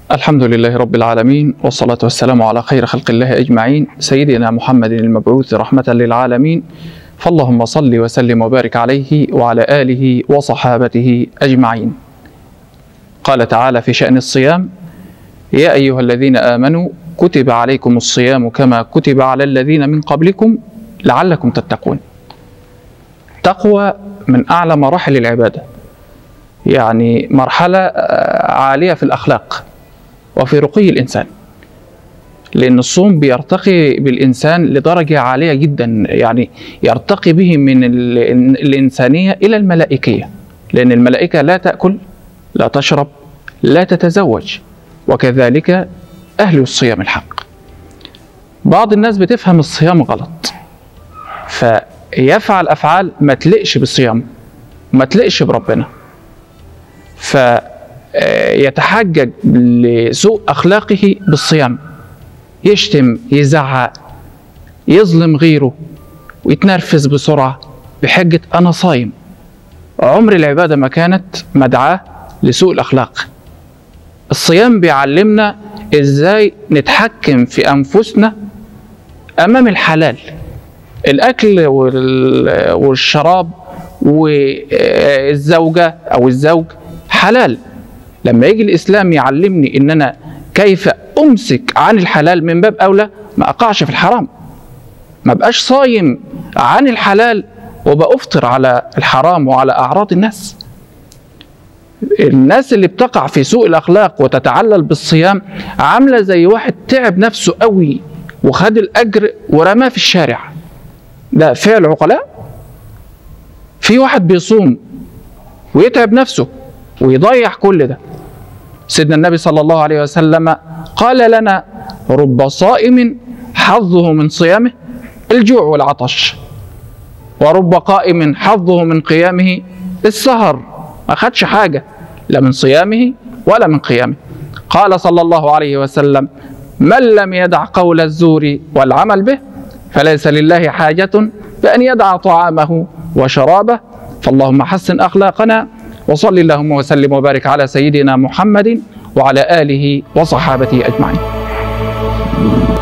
الحمد لله رب العالمين، والصلاة والسلام على خير خلق الله أجمعين، سيدنا محمد المبعوث رحمة للعالمين. فاللهم صل وسلم وبارك عليه وعلى آله وصحابته أجمعين. قال تعالى في شأن الصيام: يا أيها الذين آمنوا كتب عليكم الصيام كما كتب على الذين من قبلكم لعلكم تتقون. تقوى من أعلى مراحل العبادة، يعني مرحلة عالية في الأخلاق وفي رقي الإنسان، لأن الصوم بيرتقي بالإنسان لدرجة عالية جدا، يعني يرتقي به من الإنسانية إلى الملائكية، لأن الملائكة لا تأكل لا تشرب لا تتزوج، وكذلك أهل الصيام الحق. بعض الناس بتفهم الصيام غلط، فيفعل أفعال ما تلقش بالصيام وما تلقش بربنا، فيتحجج لسوء أخلاقه بالصيام، يشتم، يزعق، يظلم غيره، ويتنرفز بسرعة بحجة أنا صايم. عمر العبادة ما كانت مدعاة لسوء الأخلاق. الصيام بيعلمنا إزاي نتحكم في أنفسنا أمام الحلال. الأكل والشراب والزوجة أو الزوج حلال. لما يجي الإسلام يعلمني إن أنا كيف أمسك عن الحلال، من باب أولى ما أقعش في الحرام، ما بقاش صايم عن الحلال وبأفطر على الحرام وعلى أعراض الناس. الناس اللي بتقع في سوء الأخلاق وتتعلل بالصيام عاملة زي واحد تعب نفسه قوي وخد الأجر ورماه في الشارع. ده فعل عقلاء؟ في واحد بيصوم ويتعب نفسه ويضيع كل ده. سيدنا النبي صلى الله عليه وسلم قال لنا: رب صائم حظه من صيامه الجوع والعطش، ورب قائم حظه من قيامه السهر، ما خدش حاجة لا من صيامه ولا من قيامه. قال صلى الله عليه وسلم: من لم يدع قول الزور والعمل به فليس لله حاجة بأن يدع طعامه وشرابه. فاللهم حسن أخلاقنا، وصل اللهم وسلم وبارك على سيدنا محمد وعلى آله وصحابته أجمعين.